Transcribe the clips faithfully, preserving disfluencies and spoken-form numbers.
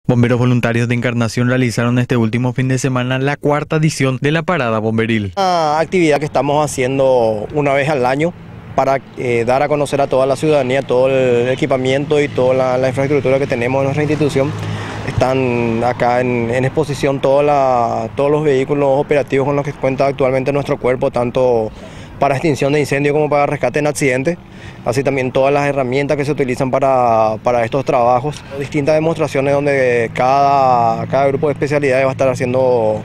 Bomberos voluntarios de Encarnación realizaron este último fin de semana la cuarta edición de la parada bomberil. Una actividad que estamos haciendo una vez al año para eh, dar a conocer a toda la ciudadanía todo el equipamiento y toda la, la infraestructura que tenemos en nuestra institución. Están acá en, en exposición toda la, todos los vehículos operativos con los que cuenta actualmente nuestro cuerpo, tanto para extinción de incendio como para rescate en accidentes, así también todas las herramientas que se utilizan para, para estos trabajos. Distintas demostraciones donde cada, cada grupo de especialidades va a estar haciendo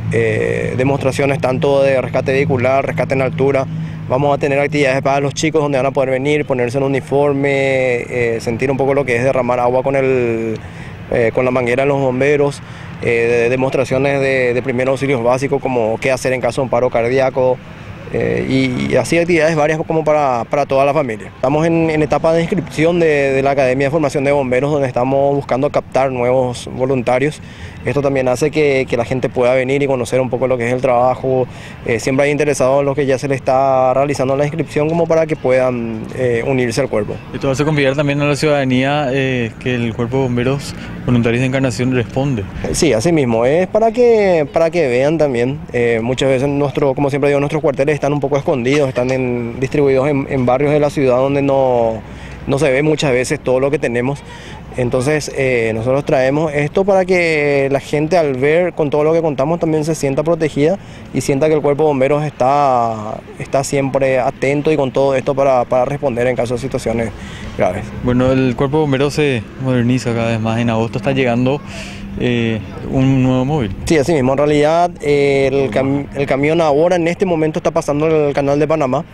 eh, demostraciones tanto de rescate vehicular, rescate en altura. Vamos a tener actividades para los chicos donde van a poder venir, ponerse en uniforme, eh, sentir un poco lo que es derramar agua con, el, eh, con la manguera de los bomberos, eh, de, demostraciones de, de primeros auxilios básicos como qué hacer en caso de un paro cardíaco. Eh, y, y así actividades varias como para, para toda la familia. Estamos en, en etapa de inscripción de, de la Academia de Formación de Bomberos, donde estamos buscando captar nuevos voluntarios. Esto también hace que, que la gente pueda venir y conocer un poco lo que es el trabajo. Eh, siempre hay interesados en lo que ya se le está realizando la inscripción como para que puedan eh, unirse al cuerpo. Esto hace confiar también a la ciudadanía eh, que el Cuerpo de Bomberos Voluntarios de Encarnación responde. Sí, así mismo, es para que, para que vean también. Eh, muchas veces, nuestro, como siempre digo, nuestros cuarteles están un poco escondidos, están en, distribuidos en, en barrios de la ciudad donde no, no se ve muchas veces todo lo que tenemos. Entonces eh, nosotros traemos esto para que la gente, al ver con todo lo que contamos, también se sienta protegida y sienta que el Cuerpo de Bomberos está, está siempre atento y con todo esto para, para responder en caso de situaciones graves. Bueno, el Cuerpo de Bomberos se moderniza cada vez más. En agosto está llegando eh, un nuevo móvil. Sí, así mismo. En realidad eh, el, cam el camión ahora en este momento está pasando el canal de Panamá.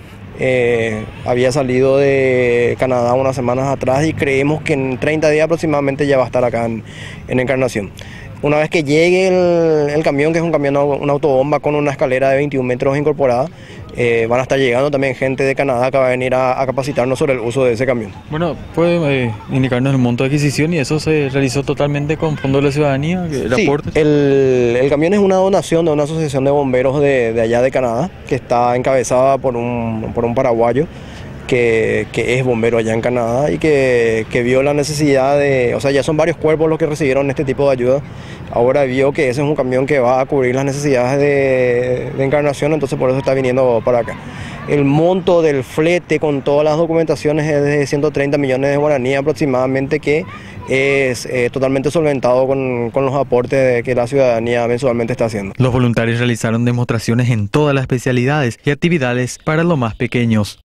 Eh, había salido de Canadá unas semanas atrás y creemos que en treinta días aproximadamente ya va a estar acá en, en Encarnación. Una vez que llegue el, el camión, que es un camión, una autobomba con una escalera de veintiún metros incorporada, eh, van a estar llegando también gente de Canadá que va a venir a, a capacitarnos sobre el uso de ese camión. Bueno, ¿puede eh, indicarnos el monto de adquisición y eso se realizó totalmente con fondos de la ciudadanía? ¿El Sí, aporte? El, el camión es una donación de una asociación de bomberos de, de allá de Canadá, que está encabezada por un, por un paraguayo que, que es bombero allá en Canadá y que, que vio la necesidad de, o sea, ya son varios cuerpos los que recibieron este tipo de ayuda. Ahora vio que ese es un camión que va a cubrir las necesidades de, de Encarnación, entonces por eso está viniendo para acá. El monto del flete con todas las documentaciones es de ciento treinta millones de guaraníes aproximadamente, que es eh, totalmente solventado con, con los aportes que la ciudadanía mensualmente está haciendo. Los voluntarios realizaron demostraciones en todas las especialidades y actividades para los más pequeños.